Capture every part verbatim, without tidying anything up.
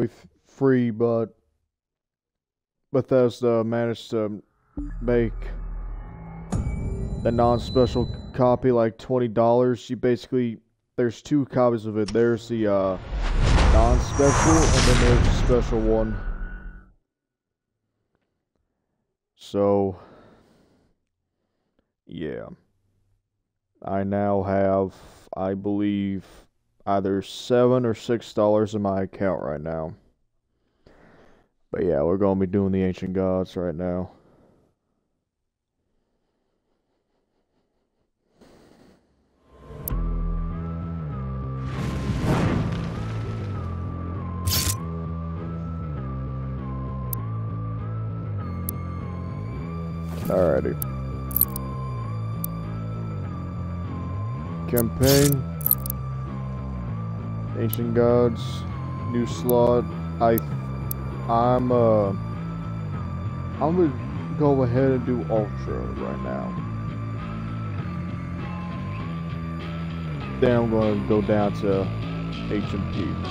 technically free, but Bethesda managed to make the non-special copy like twenty dollars. You basically, there's two copies of it. There's the uh, non-special, and then there's the special one. So, yeah. I now have, I believe, either seven or six dollars in my account right now. But yeah, we're gonna be doing the Ancient Gods right now. Alrighty. Campaign. Ancient Gods. New slot. I I'm uh I'm gonna go ahead and do Ultra right now. Then I'm gonna go down to H M P.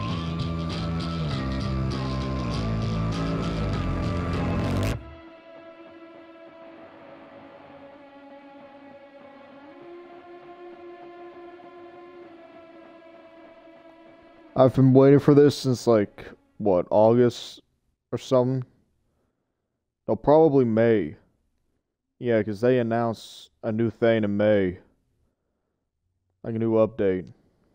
I've been waiting for this since like, what, August or something? No, probably May. Yeah, because they announced a new thing in May. Like a new update.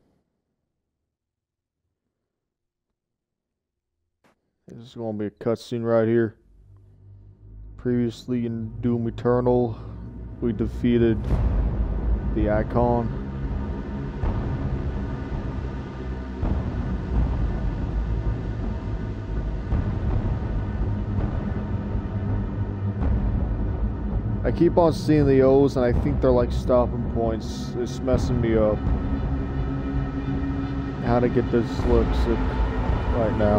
This is going to be a cutscene right here. Previously in Doom Eternal, we defeated the Icon. I keep on seeing the O's and I think they're like stopping points. It's messing me up. How to get this dyslexic right now.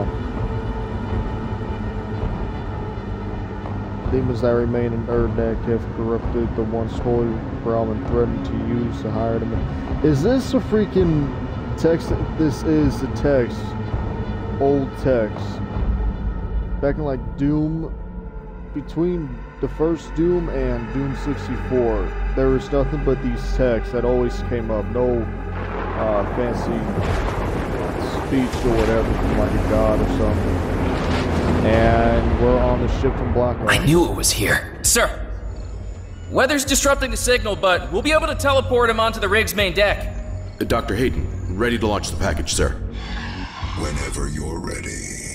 Demons that remain in Erdek have corrupted the once holy realm and threatened to use the higher dimension. Is this a freaking text? This is the text. Old text. Back in like Doom. Between the first Doom and Doom sixty-four, there was nothing but these texts that always came up. No uh, fancy speech or whatever from like a god or something. And we're on the ship from Blackwell. I knew it was here. Sir! Weather's disrupting the signal, but we'll be able to teleport him onto the rig's main deck. Uh, Doctor Hayden, ready to launch the package, sir. Whenever you're ready.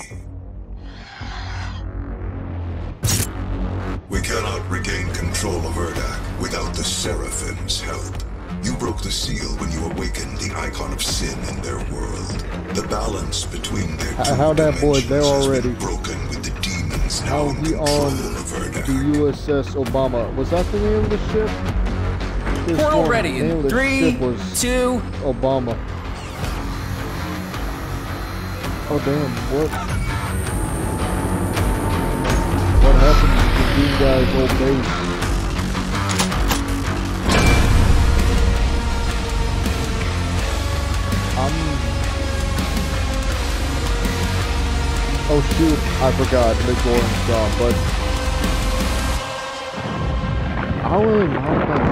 We cannot regain control of Urdak without the Seraphim's help. You broke the seal when you awakened the icon of sin in their world. The balance between their two How that boy dimensions there has already? been broken with the demons now How in he control on of Urdak. the U S S Obama? Was that the name of the ship? This Portal one, ready the name of in the three, ship was two... Obama. Oh damn! What? What happened to the Doom guy's old base? I'm... Oh shoot, I forgot, Mick Gordon's gone, but... I don't really mind that.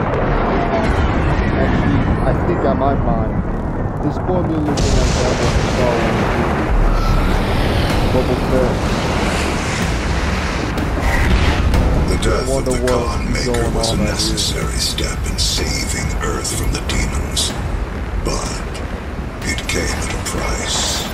Actually, I think I might mind. This boy me looking at that one Star Wars movie. Bubble Fett. The death of the God what's Maker going was a on out here. necessary step in saving Earth from the demons. But it came at a price.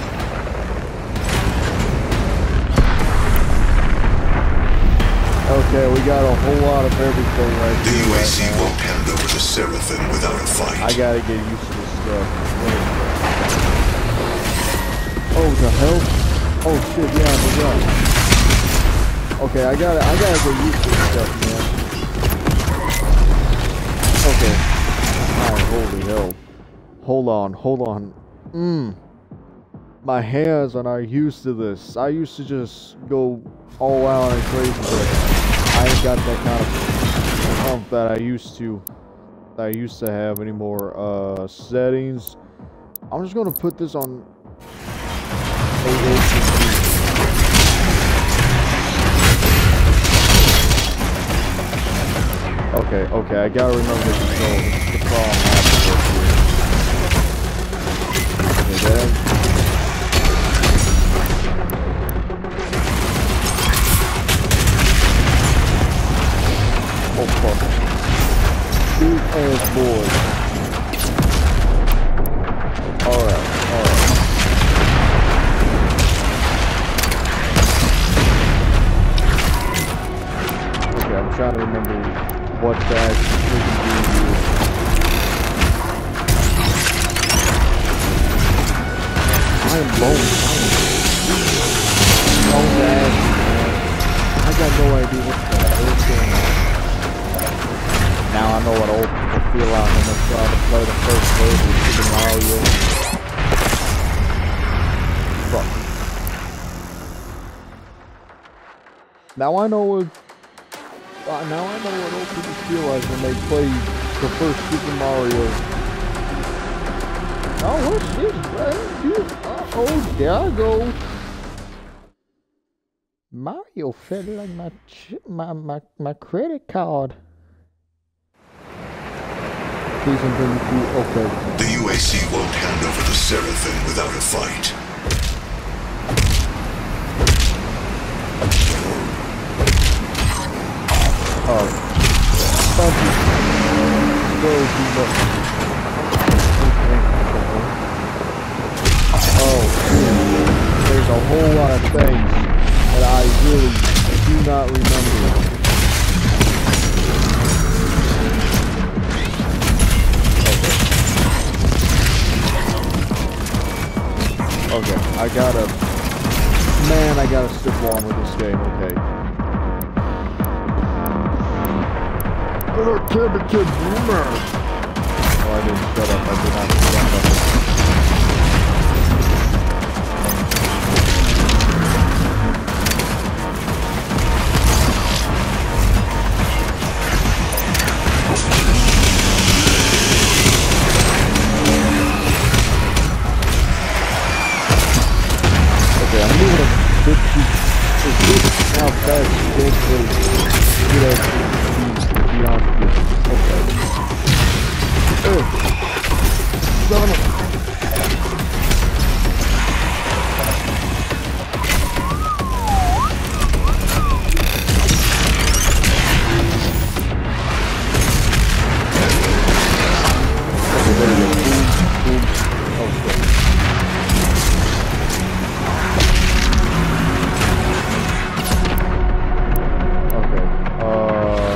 Okay, we got a whole lot of everything right The here U A right C now. won't hand over the Seraphim without a fight. I gotta get used to this stuff. Wait. Oh, the hell? Oh shit, yeah, I forgot. Okay, I gotta, I gotta get used to this stuff, man. Okay. Alright, holy hell. Hold on, hold on. Mmm. My hands are not used to this. I used to just go all out and crazy, but I ain't got that kind of pump that I used to. That I used to have anymore. Uh, settings. I'm just gonna put this on. Okay, okay, I gotta remember the control. This is the problem I have to work here. Okay, then. Oh fuck. Big ass boy. Alright, alright. Okay, I'm trying to remember what that we can do here. I am lonely. Don't ask me, man. I got no idea what the hell is going on. Now I know what old people feel like when they try to play the first version of Super Mario. Fuck. Now I know what. Uh, now I know what old people feel like when they play the first Super Mario. Oh, what's this, man? Uh oh, there I go. Mario felt like my my my my credit card. Please bring me through. Okay. The U A C won't hand over the Seraphim without a fight. Oh, thank you. Go too much. Oh, there's a whole lot of things that I really do not remember. Okay, okay, I gotta, man, I gotta stick along with this game. Okay. Little kid, the kid, boomer. Oh, I didn't shut up. I did not shut up. Okay, I'm moving a bit too. It's good how fast you can't really get up. Okay. Oh, son of a... Okay, there we go. Boom, boom. Oh, shit. Okay, uh...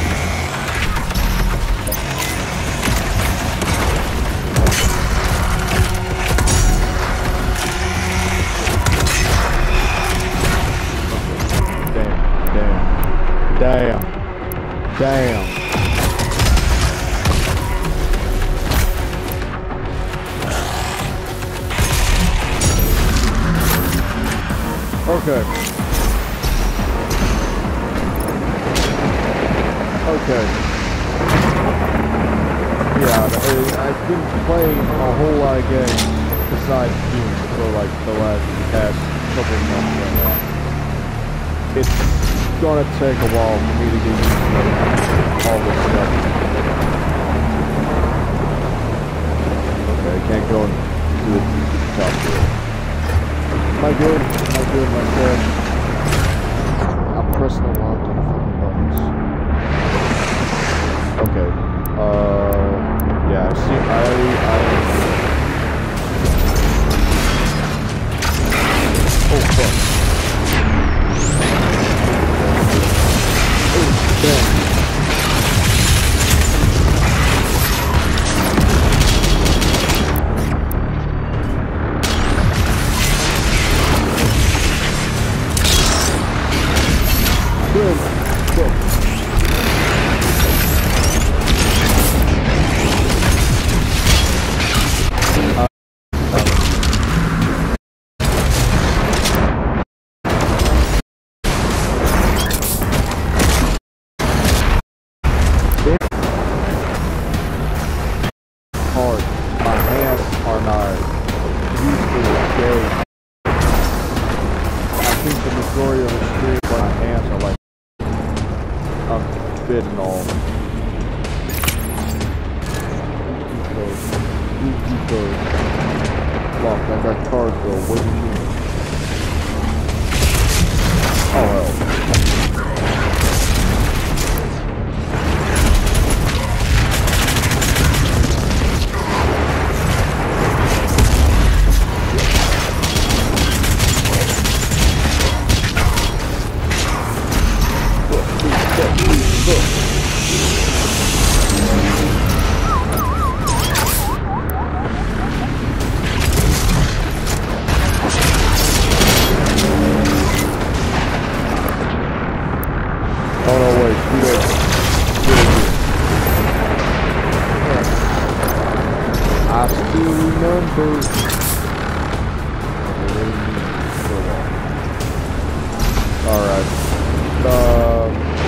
Damn. Damn. Okay. Okay. Yeah, I, I've been playing a whole lot of games besides Doom for like the last past couple of months right now. It's gonna take a while for me to get used to all this stuff. Okay, I can't go into the top here. Am I good? Am I good, my friend? I'm pressing a lot of different buttons. Okay. Uh, yeah, I see. I, I. Oh fuck. Damn. Good. Good. Uh, hard. My hands are not used to this game. bit and all. Spooky code. Locked. I got cards though. What do you mean? Oh hell. Oh no, wait, do that. I still remember. Alright. Uh,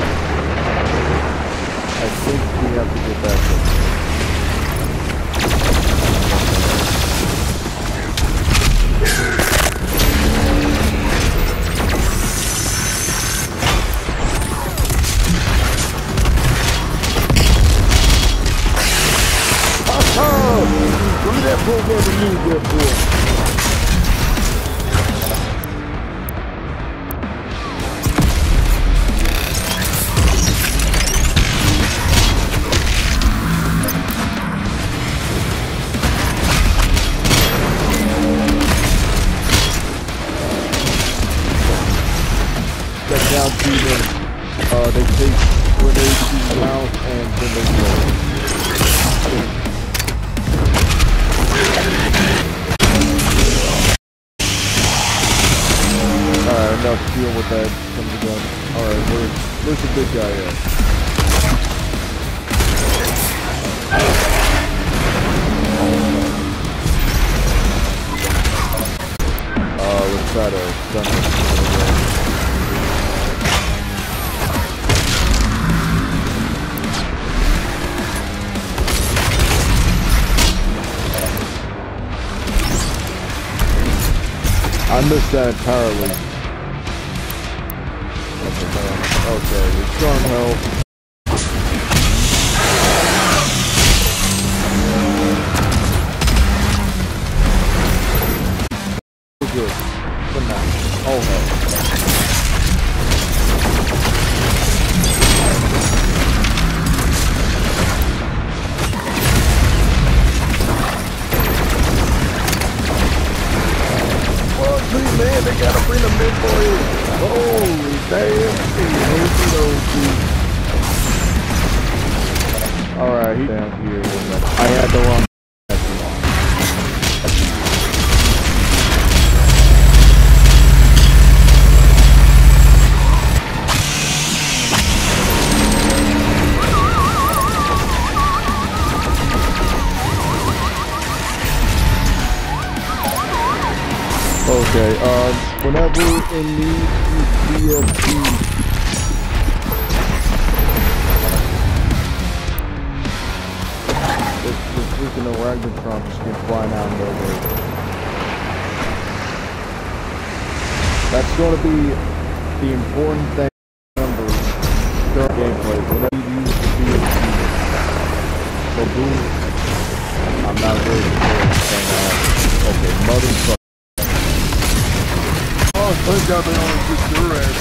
I think we have to get back there. Look at that program to use that for. Step down to them. Uh, they take grenades to the mouth and then they go. Alright, enough dealing with that from the gun. Alright, where, where's the big guy at? Uh, let's try to stun him. I missed that entirely. Okay, it's strong health. Good. Good night. Oh hell. Man, they gotta bring them in for you. Holy damn. Alright, he's down here. I had to run. Okay, uh, whenever in need, use B F G. This, this freaking orangutan just came flying out of nowhere. That's going to be the important thing to remember during gameplay. Whenever you use the B F G. So, boom. I'm not really sure what's going on. Okay, motherfucker. Oh, thank God they only took your ass.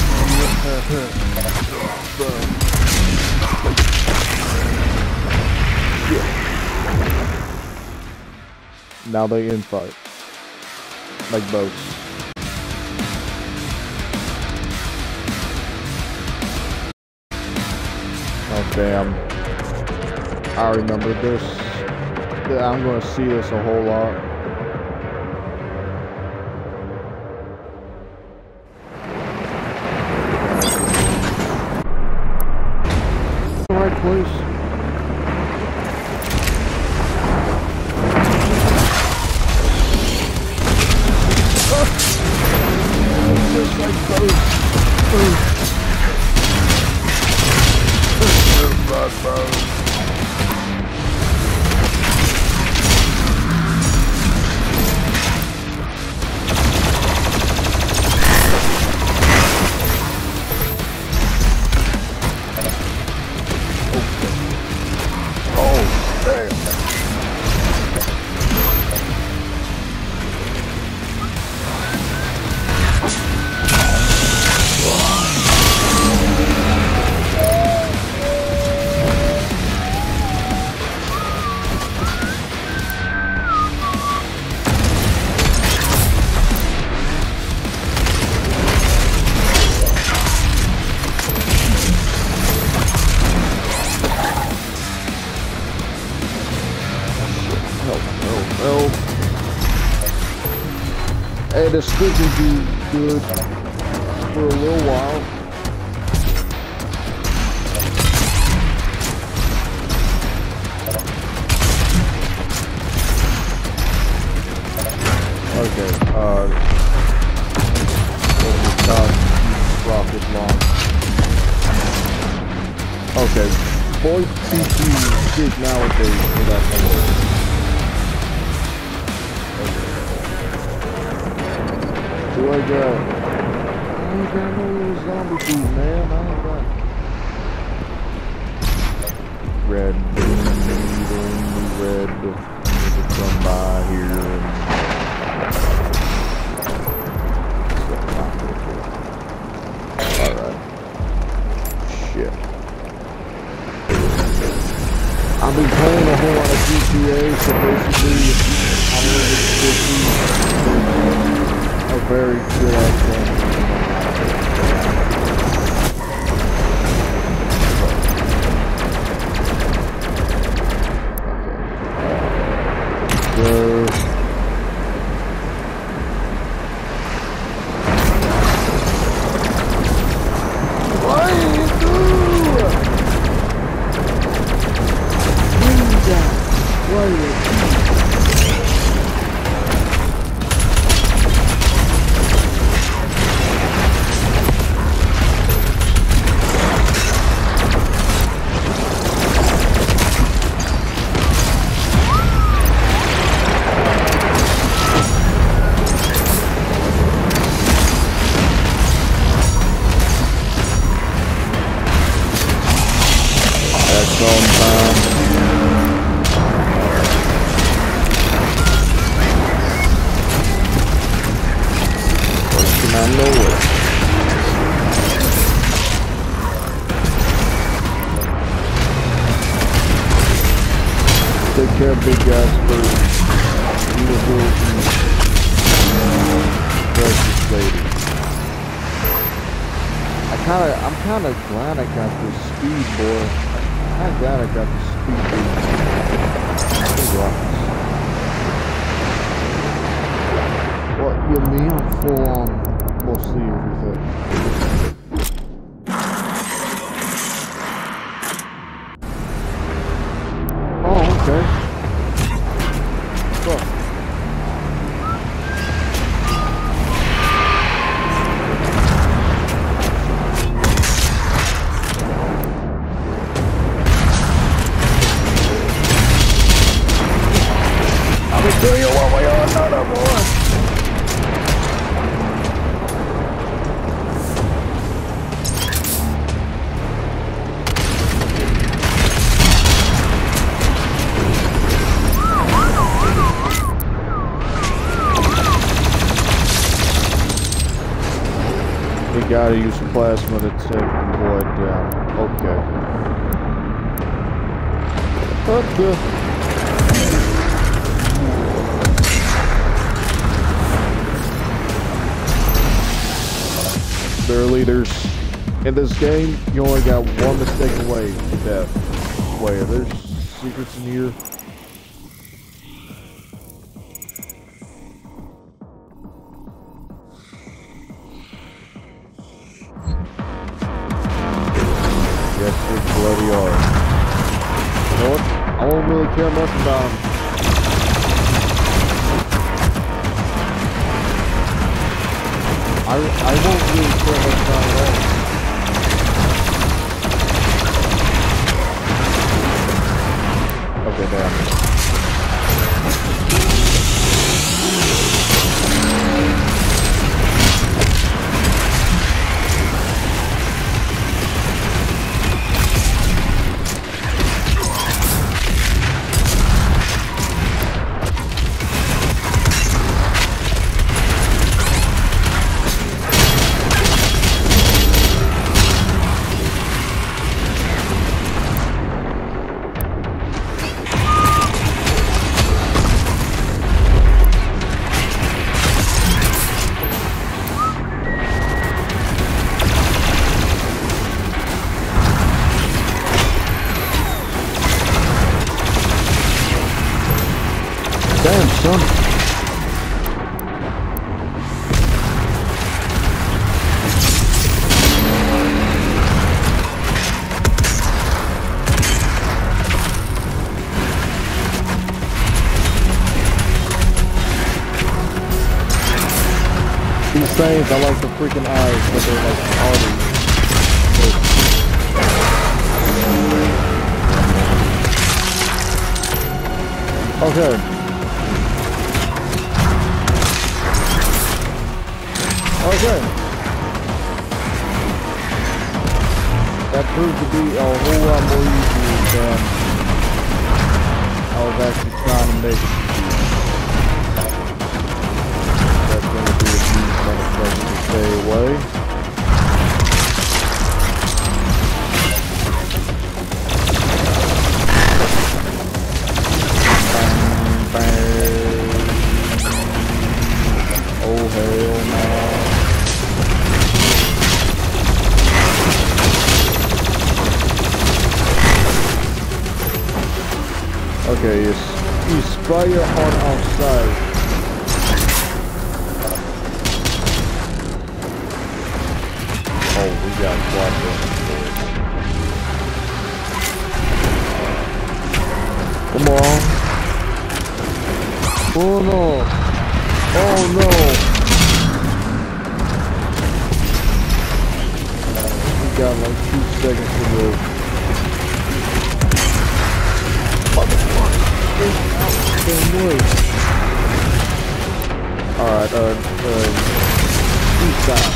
Now they infight. Like boats. Okay, I'm... I remember this. I'm gonna see this a whole lot. Right place. Oh. Just like those. Bad, bad. Oh, oh. Hey, the stick will be good for a little while. Okay, uh, rocket launch. Okay, boy, C P stick nowadays for that one. Do I got? I ain't got no little zombie food, man. I ain't got red, only red. Need to come by here and. Alright. Shit. I've been playing a whole lot of G T A, so basically I'm really a very good at game. So take care of big guys first. Beautiful and precious lady. I kinda, I'm kinda glad I got this speed, boy. I'm glad I got the speed. What, you mean? I'm full on mostly everything. Okay. Cool. I'm gonna tell you what we are, another boy. We gotta use plasma to take the void down. Okay. Okay. There are leaders. In this game, you only got one mistake away from death. Wait, there's secrets in here. Yes, they bloody are. You know what? I won't really care much about them. I, I won't really care much about it all. Okay, damn. Damn, son. These things, I like the freaking eyes, but they're like arteries. Okay. Okay. That proved to be a whole lot more easy than I was actually trying to make it. That's going to be a huge motherfucker to stay away. Oh hell no. Okay, you, you spray your heart outside. Oh, we got blood. Come on. Oh no. Oh no! We got like two seconds to live. Alright, uh, uh, peace out.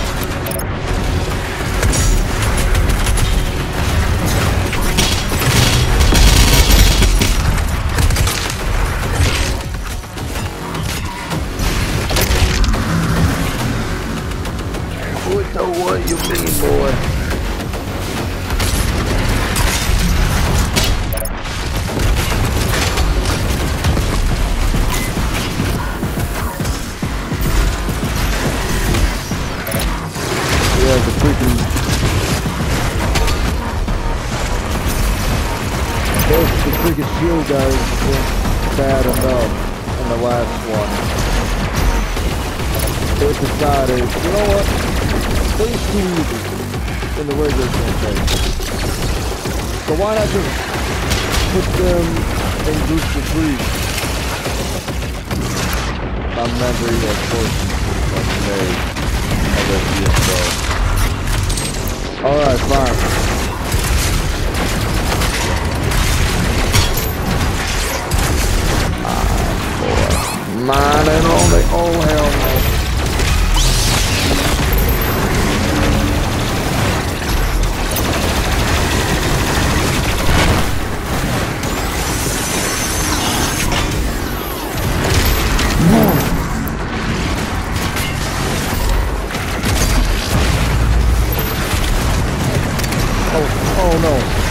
What the what you mean, boy? Yeah, the freaking... Those the freaking shield guys were bad enough in the last one. They decided, you know what? Please too easy in the regular campaign. So why not just put them in groups of three? My memory, of course, was made of this so. Alright, fine. Ah, boy. Mine and only. Oh, hell no. Oh no.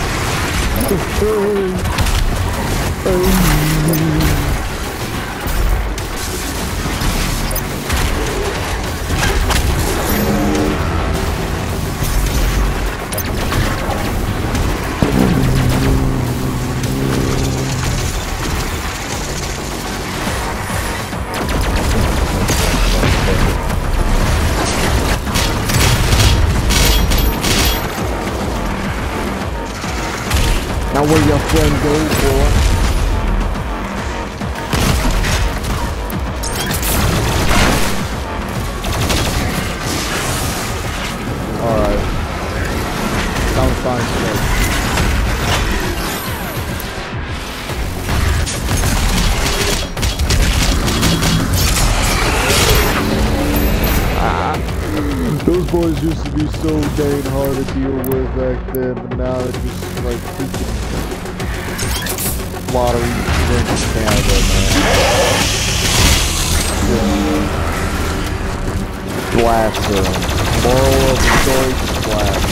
Now where your friend go, boy? Alright. Sounds fine to me. Ah. Those boys used to be so dang hard to deal with back then, but now they're just like freaking lottery in Canada, man. Just blast them. Moral of the story, just blast.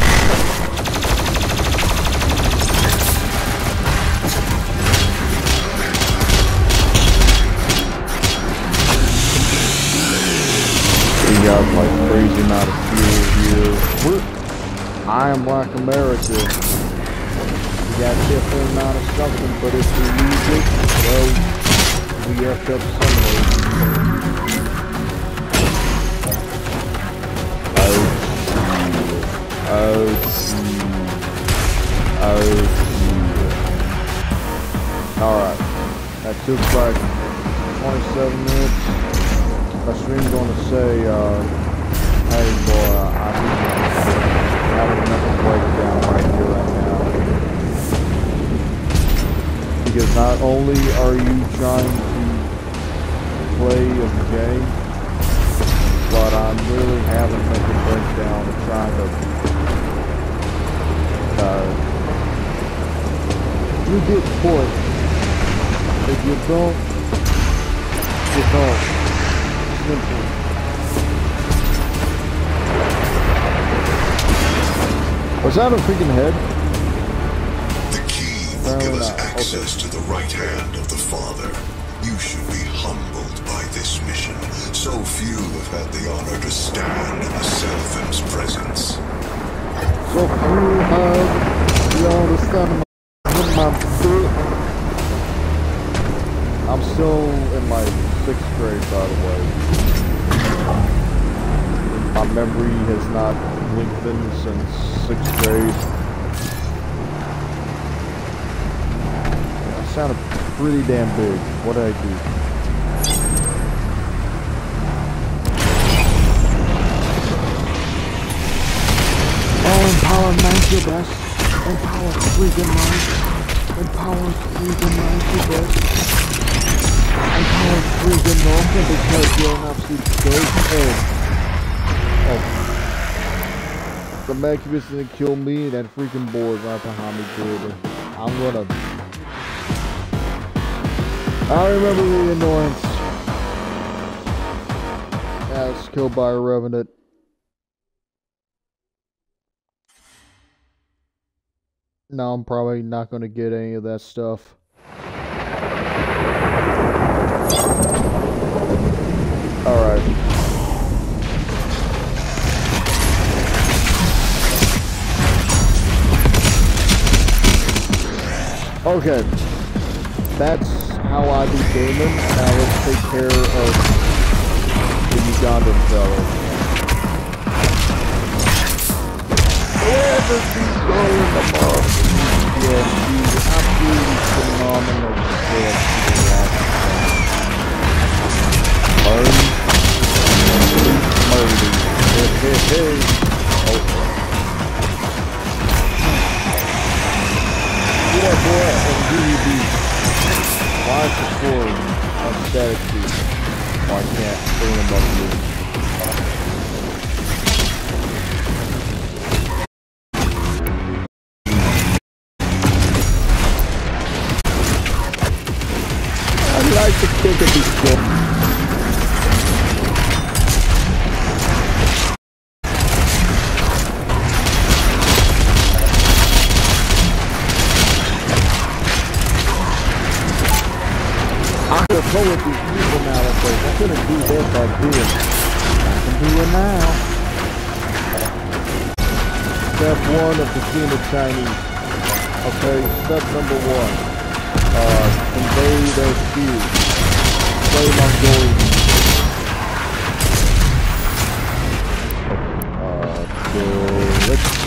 We got like crazy amount of fuel here. We're, I am like America. We got different amount of something, but if we use it, well, We effed up some Oh, oh, alright. That took like twenty-seven minutes. My stream's gonna say, uh, hey boy, I need to have a mental breakdown right here, right now. Because not only are you trying to play a game, but I'm really having a mental breakdown and trying to Uh, you get caught. If you don't, you don't. Simple. Was that a freaking head? The key will give us access to the right hand of the Father. You should be humbled by this mission. So few have had the honor to stand in the Seraphim's presence. So few have the honor to stand in my foot. I'm still in my sixth grade, by the way. My memory has not lengthened since sixth grade. I sounded pretty damn big. What did I do? Oh, empower man's your best. Empower freaking mind. Empower freaking mind your best. Empower freaking North because you're an absolute joke. Oh. Oh. The Macubus didn't kill me, that freaking board right behind me did. I'm gonna... I remember the annoyance. I was killed by a Revenant. No, I'm probably not going to get any of that stuff. Alright. Okay. That's how I be gaming. Now let's take care of the Ugandan fellow. Wherever she's going, the boss. Yeah, she's absolutely phenomenal. Yeah, Murray. Murray. Hey, hey, hey. Oh. See that boy on D V D. Why is the sword on static speed? Oh, I can't bring him up here. I like to think of these things. I can go with these people nowadays. I couldn't do this like this. I can do it now. Step one of defeating the Chinese. Okay, step number one. Uh, invade their field. Play Mongolian. Uh, so let's...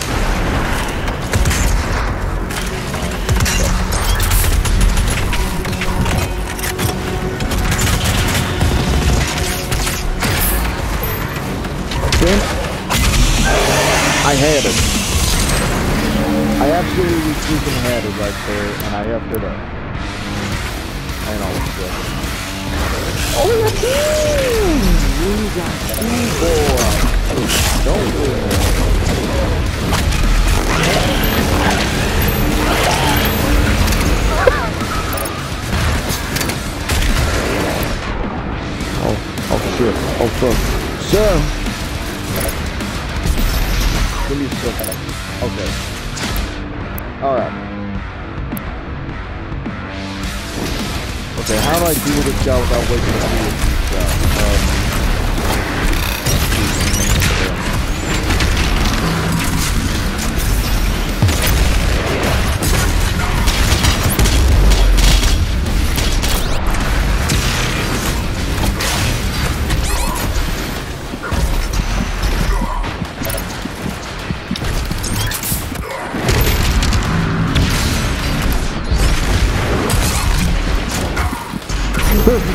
Okay. I had it. I absolutely freaking had it right there, and I effed it up. And all this stuff. Oh, we got two! We got two, boy! Don't do it. Oh, oh shit. Oh fuck. Sir! Give me a second. Okay. Alright. Okay, how do I deal with this guy without wasting a deal with this guy? Um,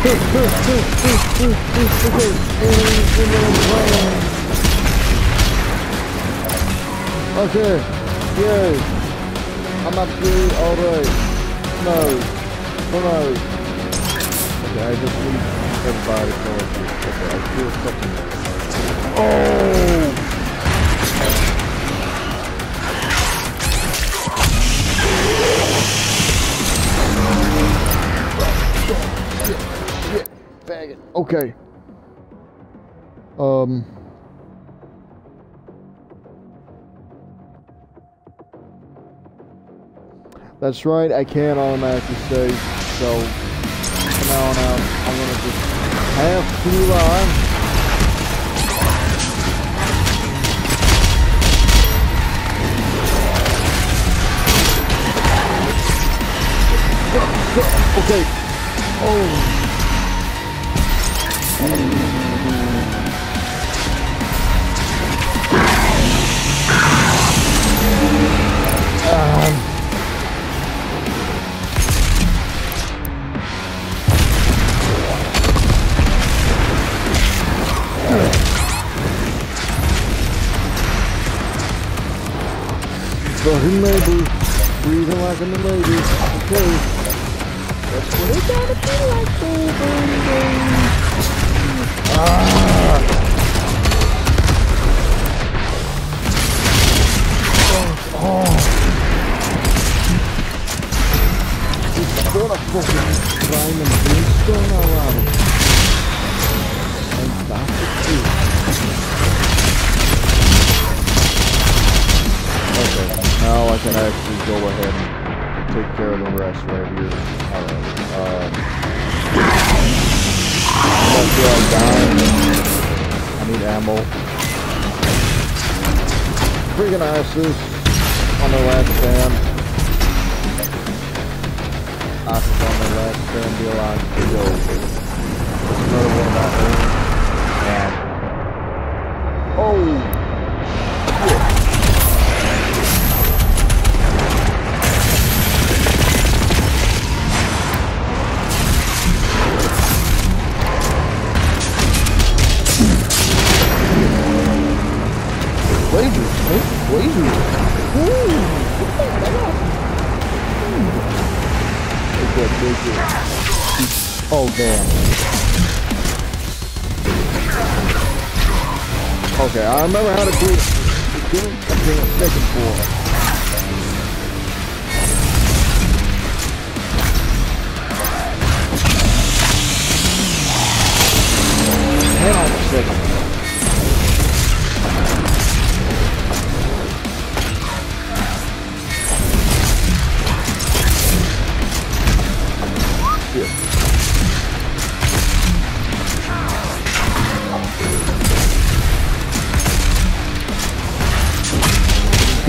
Okay, yay. I'm upgrade, alright. No. No, no. Okay, I just need everybody to go through. Okay, I feel something. Oh! Shit, shit, faggot. Okay. Um... That's right, I can't automatically save, so from now on out, I'm gonna just have to rely. Okay. Oh. Um. Fucking lady, breathing like a lady. Okay, that's what it gotta be like, baby. Ah. Oh, oh. It's what a fucking crime and brimstone around it. And that's it too. Okay, now I can actually go ahead and take care of the rest right here. Alright, um... that's where I'm dying. I need ammo. Freaking asses on the last stand. Asses on the last stand, be alive to go. There's another one out there. And... oh! Shit. Lasers, lasers. Ooh, take that big. Oh damn. Okay, I remember how to do it. Give me something a second for. Hang on a second. Uh, I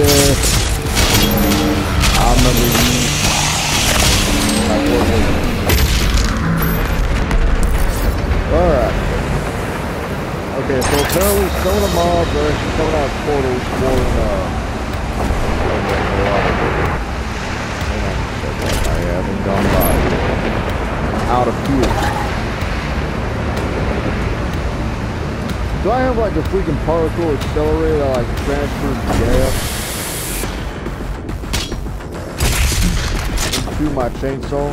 remember you. Like, what was it? Alright. Okay, so apparently some of the mobs are actually coming out of portals for, uh... I haven't gone by. Out of fuel. Do I have like a freaking particle accelerator that like transfers gas into my chainsaw?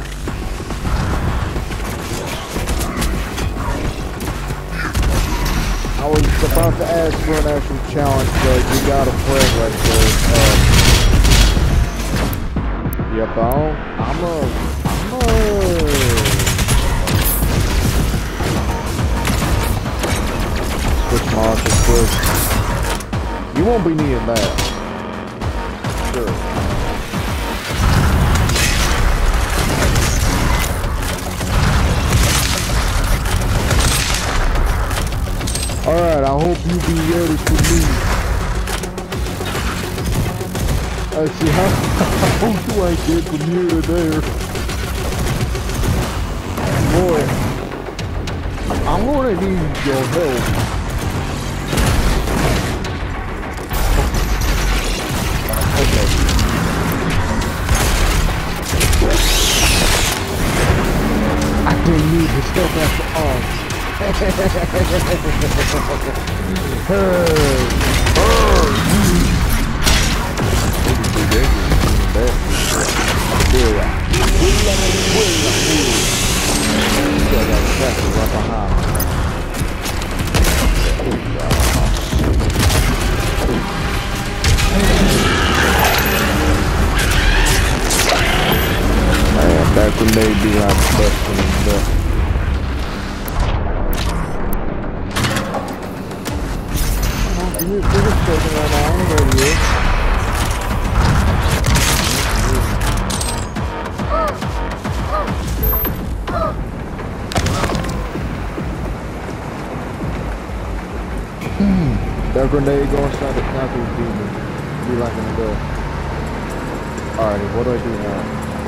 I was about to ask for an actual challenge, but you got a friend right there. Uh, yep, I'll, I'm a, I'm a... Switch monster quick. You won't be needing that. Sure. Alright, I hope you be ready for me. Actually, how, how do I get from here to there? Boy, I'm gonna need your help. Okay. I can't move the stuff Man, that grenade be like busting and stuff. You're just taking right now, I'm over here. That grenade go inside the Catholic demon. Be like in the door. Alrighty, what do I do now?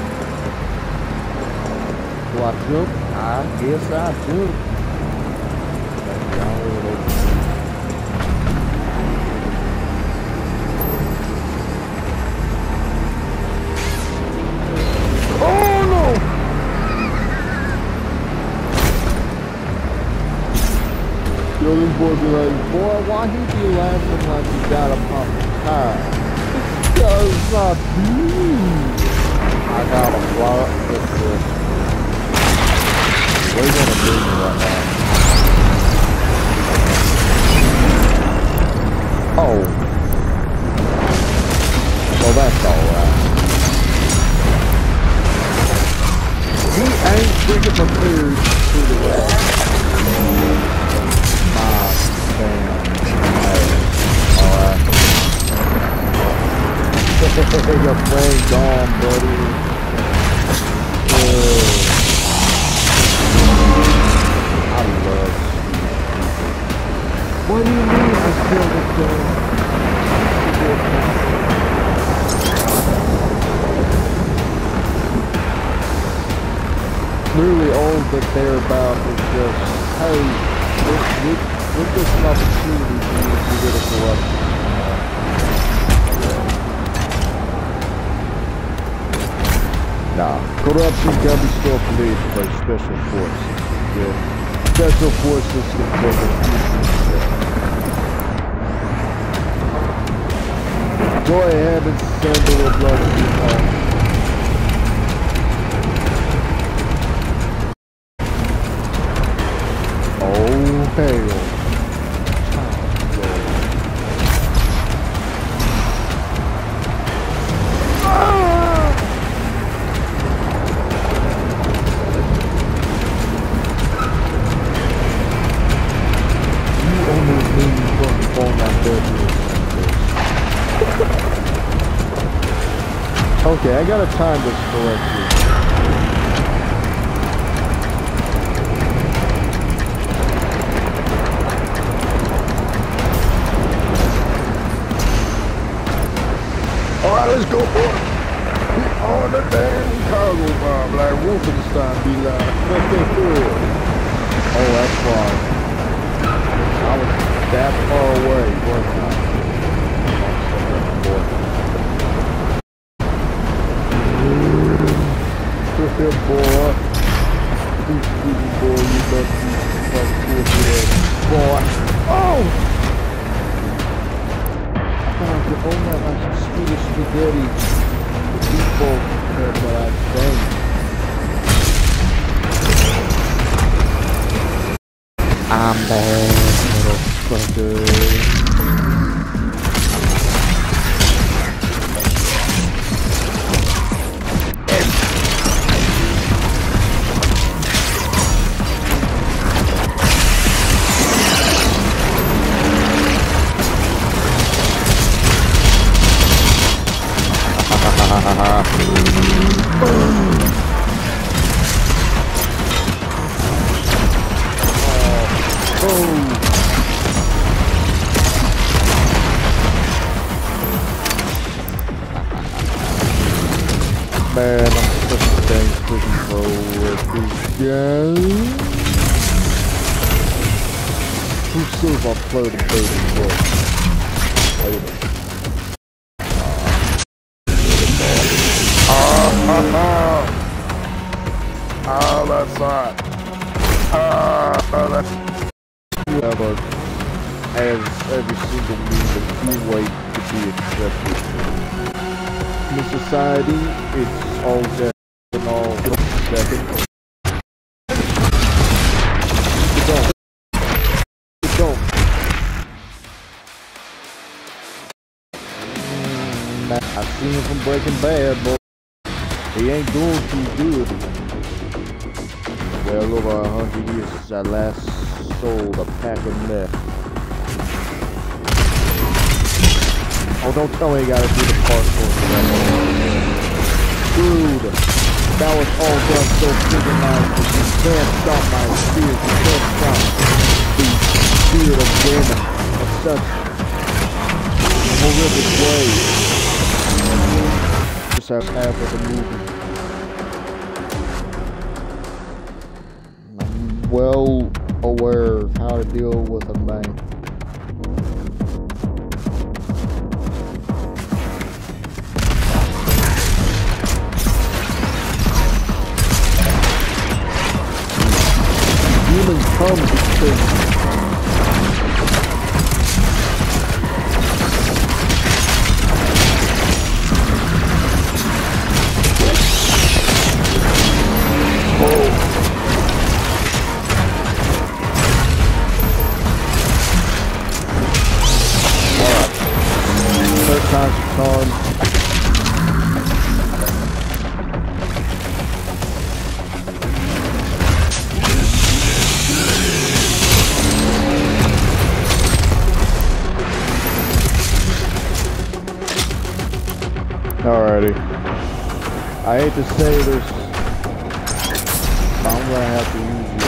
Do I jump? I guess I jump. Oh no! Yo, this boy be like, boy, why he be laughing like he got a pop tire? Because I do. I got a lot of this. What are you gonna do right now? Oh. Well, that's alright. He ain't freaking prepared to the way. My damn. Alright. Your friend gone, buddy. Uh, I love you. What do you mean I still look good? Literally all that they're about is just, hey, look, look, look this an opportunity for you to get a corruption. Nah, corruption can be still policed by special forces. Yeah, special forces can take a go ahead and send a little blood to you home. Oh, hell. You almost made me fucking fall down there. Okay, I gotta time this correctly. Alright, let's go for it. We on the damn cargo bomb like Wolfenstein be like. Let's go for it. Oh, that's fine. I was that far away, wasn't I? Boy, you boy, you better be fucking cool, boy. Oh! I thought I could own that like some Swedish spaghetti. People, but I think. I'm bad, motherfucker. Man, I'm such a dang freaking pro with these guys. Who says I'll play the baby boy? Later. Ah, ah, ah. Ah, that's hot. Ah. You have a, as every single means of true way to be accepted. In the society, it's all death and all second. Don't. Don't. I've seen him from Breaking Bad, but he ain't doing too good. Well over a hundred years since I last sold a pack of meth. Oh, don't tell me you gotta do the parkour. Dude, that was all done so synchronized that you can't stop my spirit. You can't stop the spirit of women of such horrific ways. Just have half of the movie. I'm well aware of how to deal with a man. Humans come because alrighty. I hate to say this, but I'm gonna have to use you.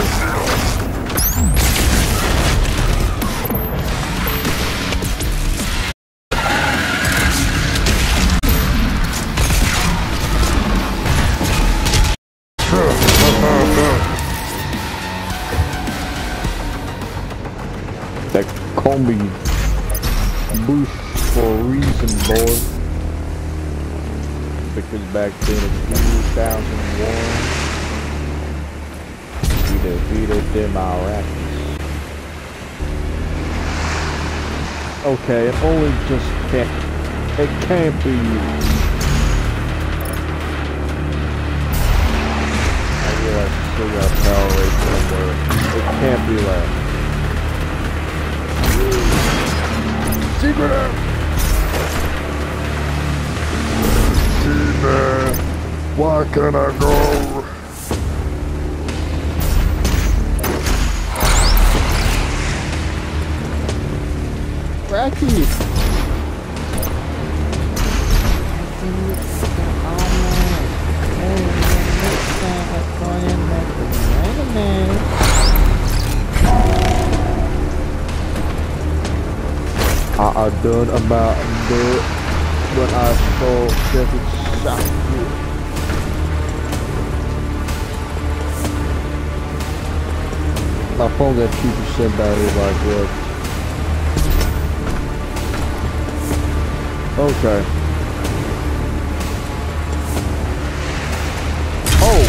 That combi boost for a reason, boy. Because back then in two thousand one, we defeated them Iraqis. Okay, it only just can't, it can't be you. I realize I still got power rate somewhere. It can't be that. Secret out! Man, why can't I go? Racky! I, I done about that when I saw Jeffrey shot you. My phone got two percent battery life left. Okay. Oh!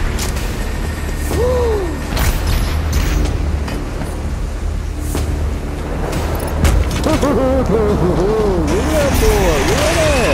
Yeah, boy! Yeah!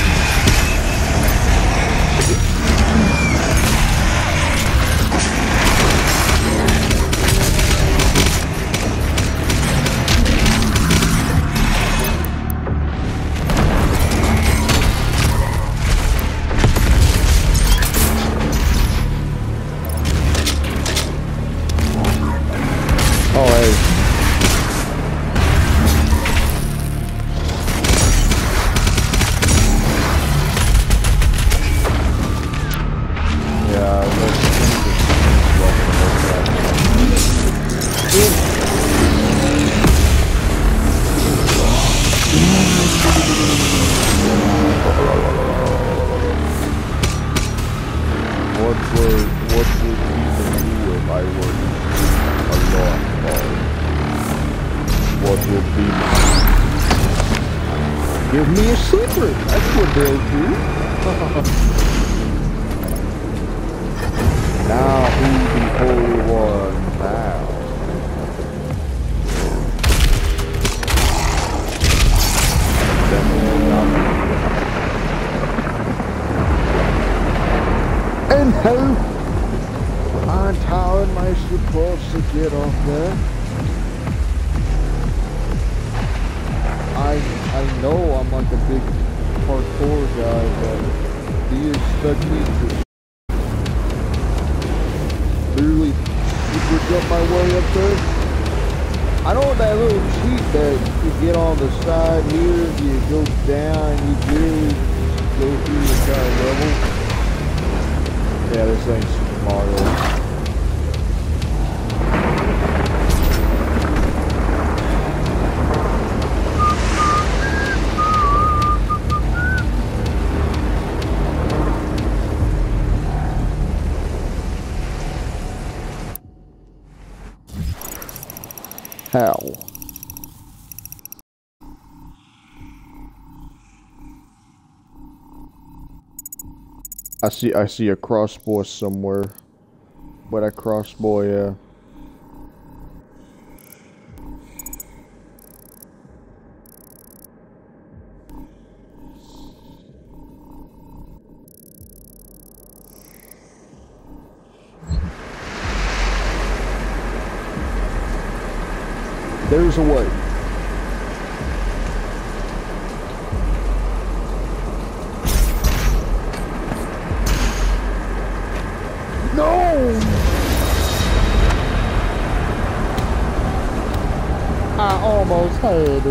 What would, what would people do if I were a lost cause? What would be give me a secret, that's what they'll do. Now who the Holy One bows? parts to get off there. I I know I'm like a big parkour guy, but do you expect me to literally super jump my way up there? I know that little cheat that you get on the side here, you go down, you do go through the entire level. Yeah, this ain't Super Mario. How? I see I see a crossbow somewhere. Where that crossbow, yeah. There's a way. No! I almost had it.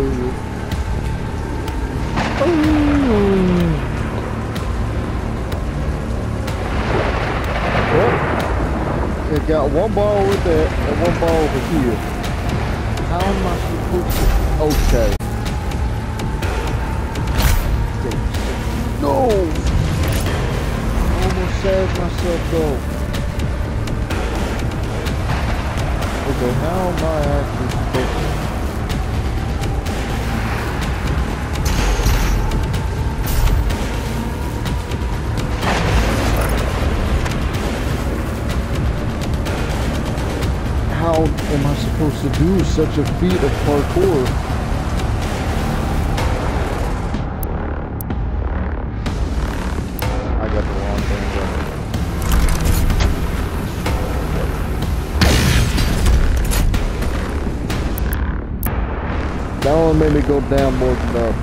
Well, it got one ball over there and one ball over here. How am I supposed to? Okay. No! I almost saved myself though. Okay, how am I actually supposed to? How am I supposed to do such a feat of parkour? I got the wrong thing running. That one made me go down more than enough.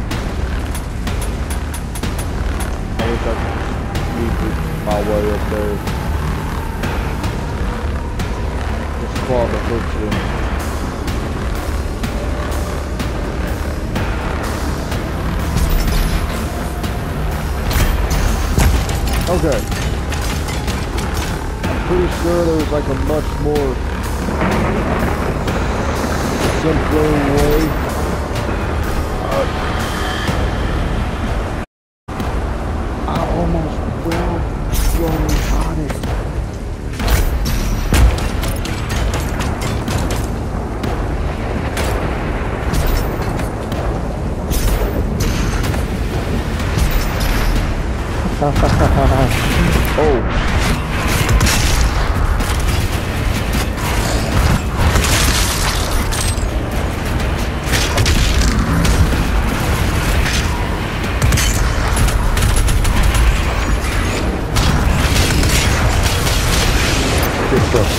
I wish I could sneak my way up there. Fall the hooks in. Okay. I'm pretty sure there was like a much more simpler way. Uh, I almost well thrown on it. Oh. Good stuff.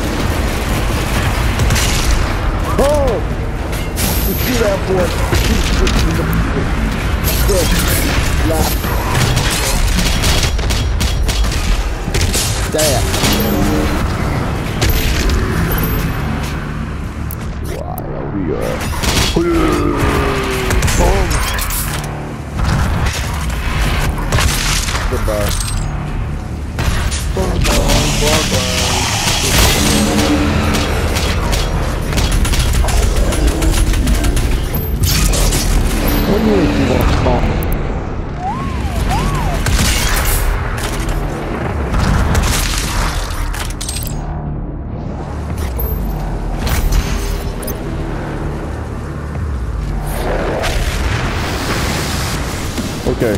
Oh! You see that boy? Good. Last. Damn. Why are we uh boom. Goodbye. Bye bye. Bye bye. What do you mean you want to spawn? Okay.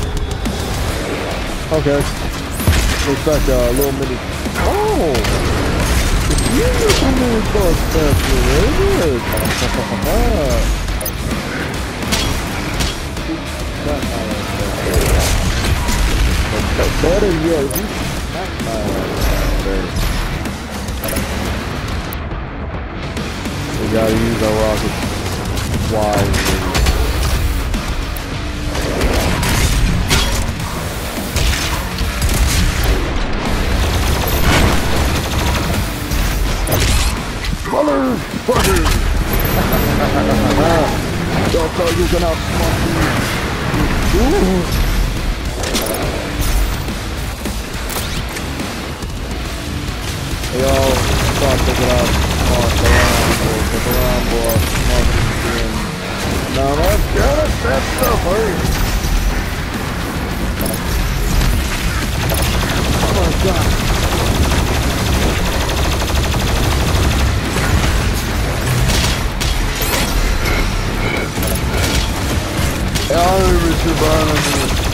Okay. Looks like a little mini. Oh! It's usually a mini bug faster, isn't it? But better yet, he smacked my ass there. gotta use our rockets wisely. Motherfucker! Don't tell you can outsmart me. Ooh. Yo, stop picking up. Smart the Lambo, pick a Lambo, smart the skin. Now let's get it, that stuff hurts. Oh my god. Ja, nu är vi surviving nu.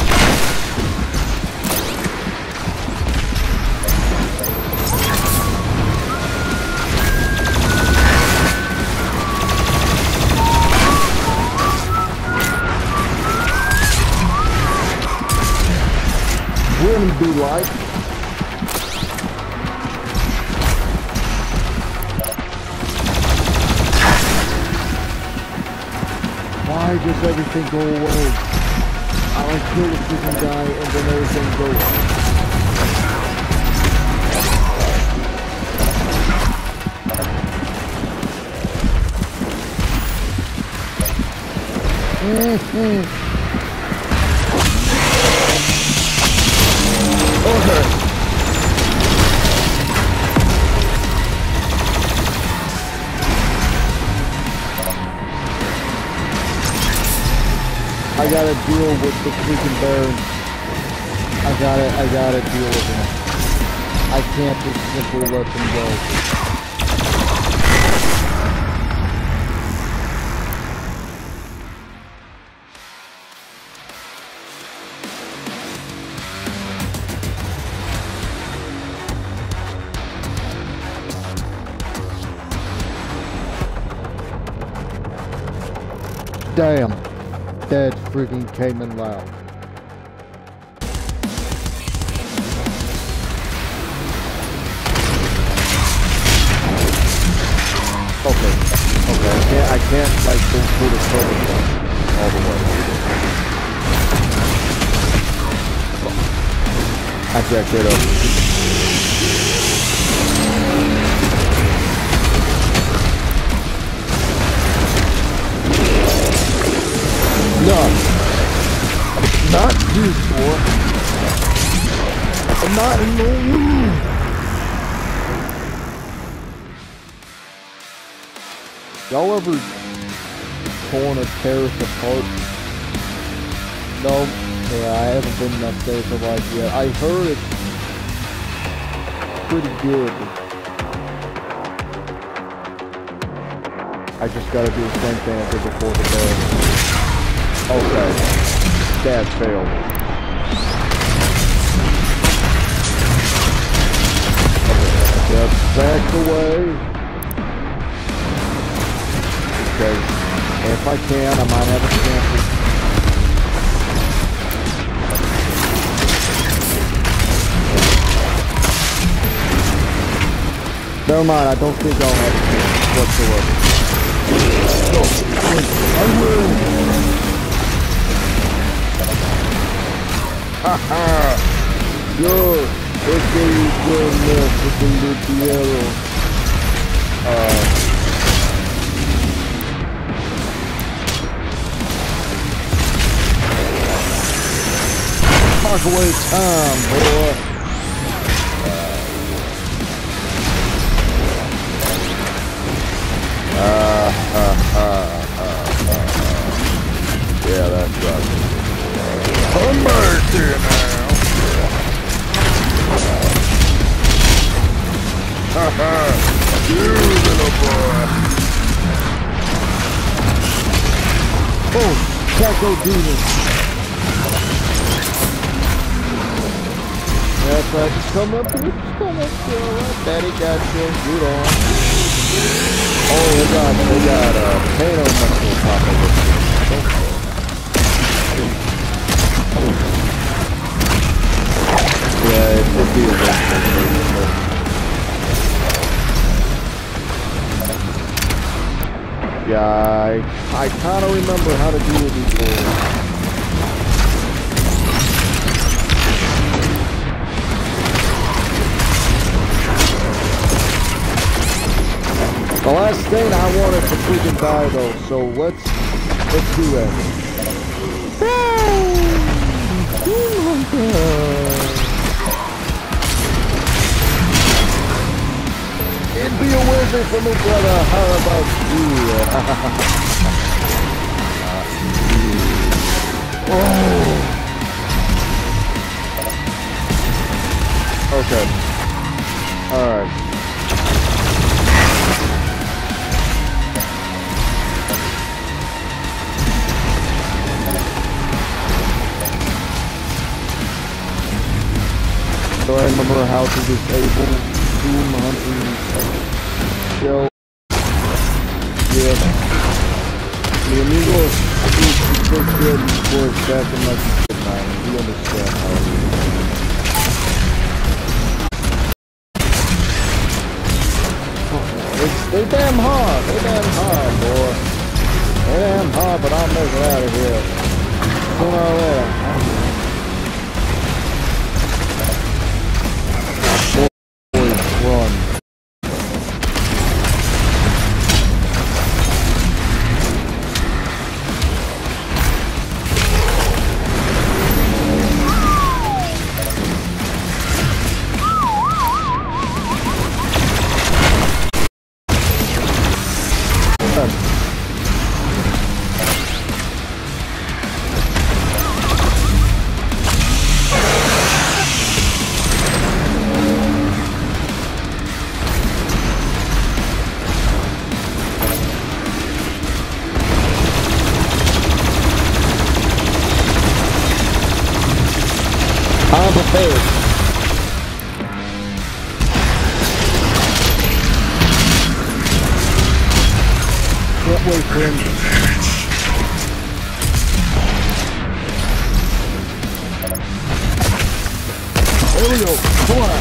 Wouldn't be like why does everything go away? I like kill the freaking guy and then everything goes. Mm-hmm. Okay. I gotta deal with the freaking Barons. I gotta, I gotta deal with them. I can't just simply let them go. Damn. That freaking came in loud. Okay. Okay, I can't, I can't like go through the solar all the way. I jacked it up. No, not you, boy. I'm not in the room. Y'all ever torn a terrace apart? No, yeah, I haven't been in that stage of life yet. I heard it's pretty good. I just gotta do the same thing I did before the day. Okay, that failed. Just back away. Okay, if I can, I might have a chance to... Never mind, I don't think I'll have a chance whatsoever. I will! Haha! Yo! Este es el fucking Lutiero. Uh... Talk away time, boy! Uh, uh, uh, uh, uh, uh. Yeah, that's right. Have mercy now! Haha! You little boy! Oh! Taco Demon! That's right, just come up here, just come up here, alright? Daddy got you, good on. Oh, they got, they got, uh, potato muscle top of this thing. Yeah, it would be a little. guy. I kind of remember how to do it before. The last thing I wanted to freaking die though, so let's let's do that. It'd be a wizard for me, brother. How about you? Oh. Okay. All right. So I remember how to disable Doom Hunting Shell. Yeah. The amigos is so good before it's back in like the nine. You understand how it is. It's, they damn hard. They damn hard, boy. They damn hard, but I'll make it out of here. Sooner or later. Run. I'm prepared. Can't wait for him. There we go. Come on.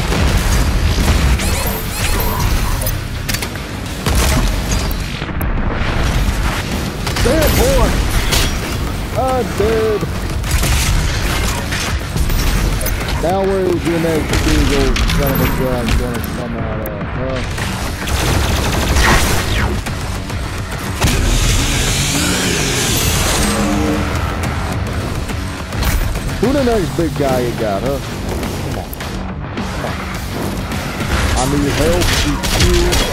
Dead boy. I'm dead. Now where's your next big old son of a gun gonna come out of, huh? Who the next big guy you got, huh? Come on. Come on. I need help, you.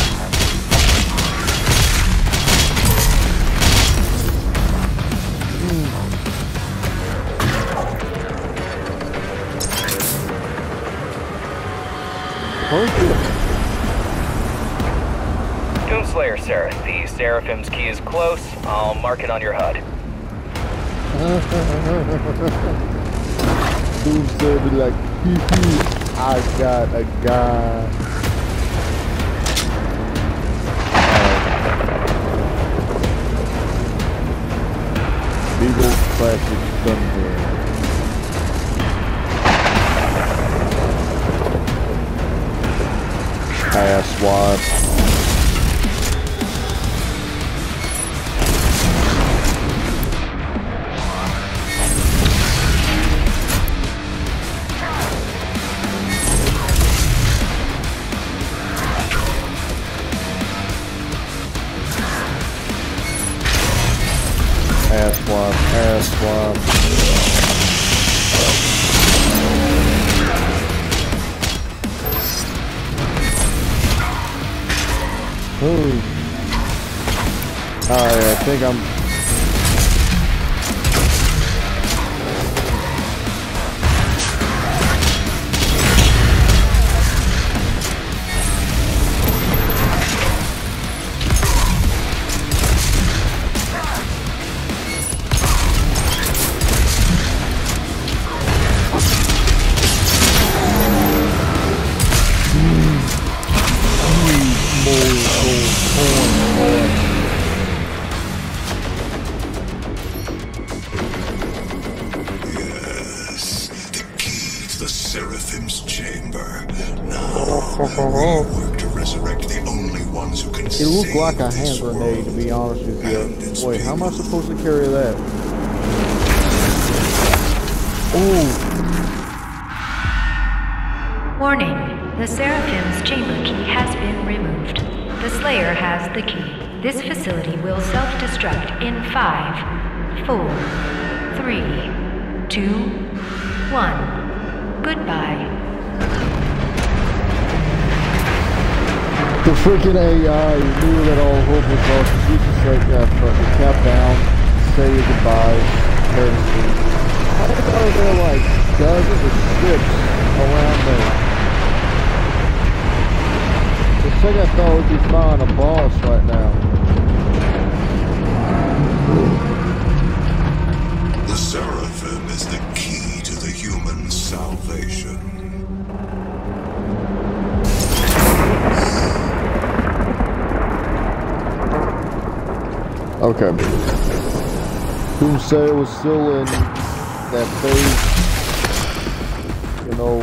Doomslayer, sir. The Seraphim's key is close. I'll mark it on your H U D. Doomslayer be like, hee hee, I got a guy. Big old classic thunder. Ass wasp. Ass wasp, ass wasp. Ooh. Alright, I think I'm... It looked like a hand grenade, to be honest with you. Wait, how am I supposed to carry that? Oh! Warning. The Seraphim's chamber key has been removed. The Slayer has the key. This facility will self-destruct in five, four, three, two, one. Goodbye. The freaking A I knew that all hope was lost. She just like, yeah, fuck it, cap down, say your goodbyes, courtesy. I thought there were like dozens of ships around there. The second I thought we'd be finding a boss right now. The Seraphim is the key to the human salvation. Okay. Doomsayer was still in that phase, you know.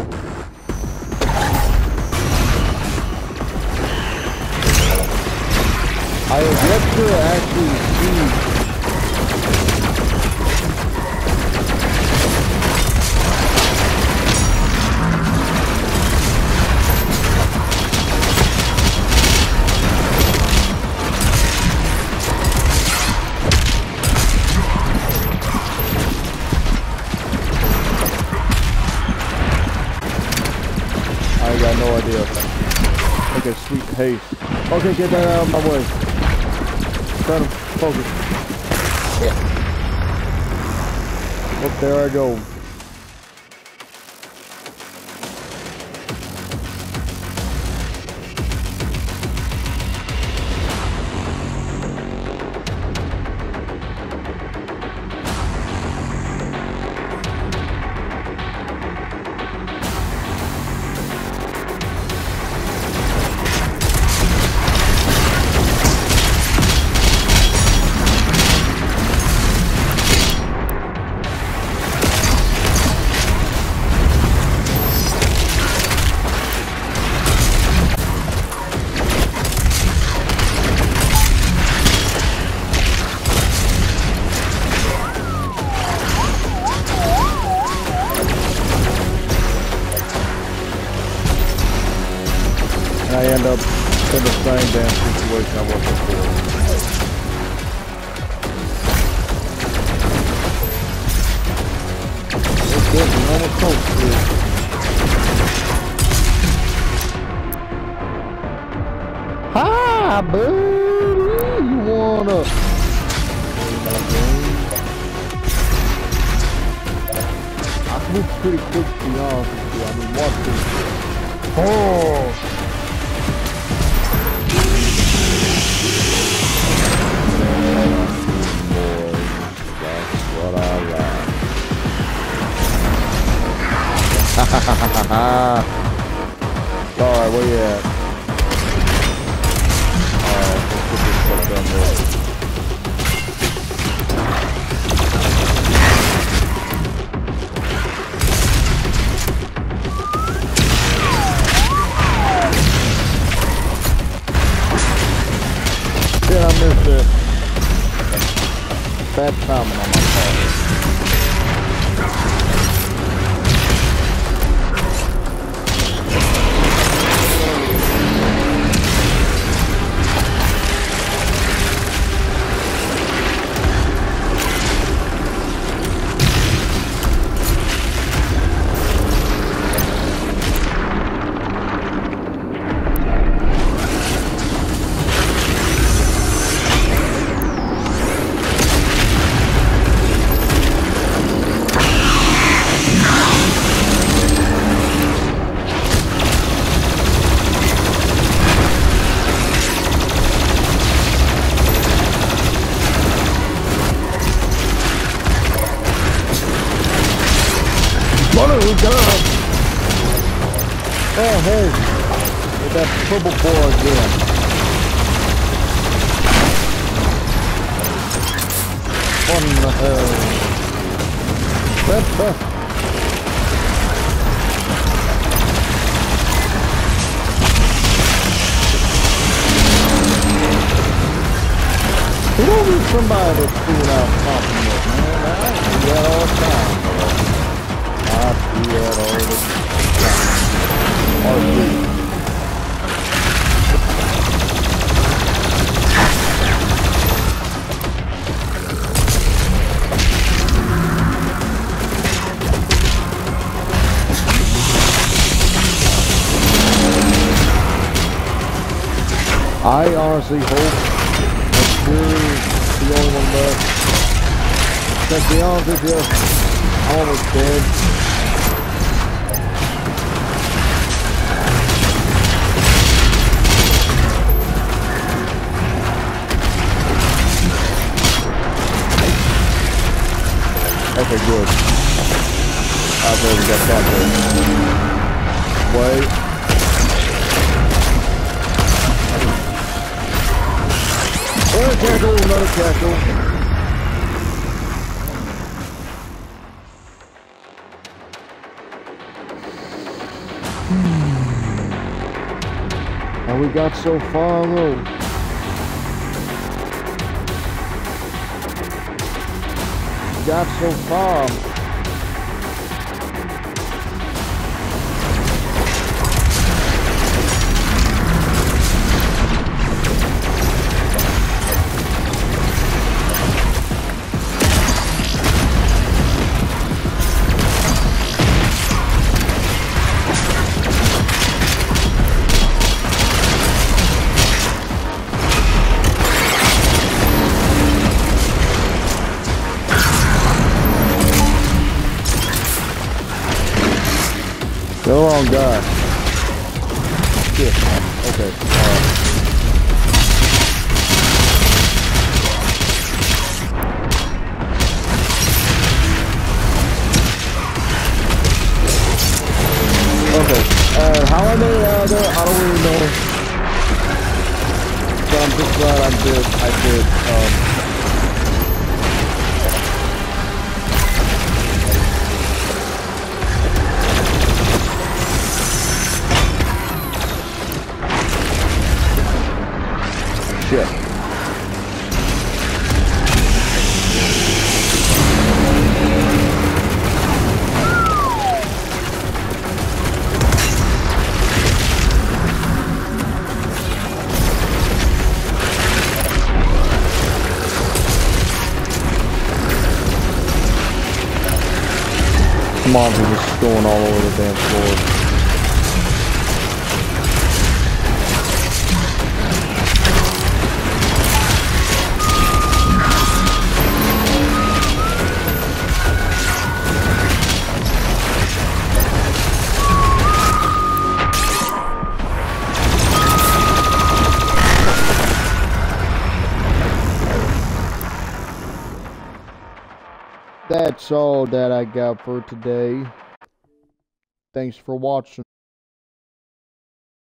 I have yet to actually see I got no idea. Okay, sweet haste. Okay, get that out of my way. Try to focus. Yeah. Up there I go. I end up in the same damn situation I was before. It's good, you know what's close, dude. Hi, buddy! You wanna... I moved pretty quick, to be honest with you. I mean, watch this. Oh! Alright, where you at? Alright, let's get this stuff done there. Yeah, I missed it. Bad timing on my part. Oh, hey, with that purple boar again. What in the hell? That, that. You don't need somebody that's pulling out compliment, man. I see that all the time, bro. I see that all the time. R three. I honestly hope that Fury's the only one left. Because to be honest with you, I'm almost dead. Okay, good. I thought we got that there. Wait. Another tackle, another tackle. And we got so far though. Got so far. The wrong guy. Shit. Okay. Alright. Okay. Uh, how I made it out of there, I don't really know. But I'm just glad I did. I did. Um, Shit. Come on, we're just going all over the damn floor. That's all that I got for today. Thanks for watching.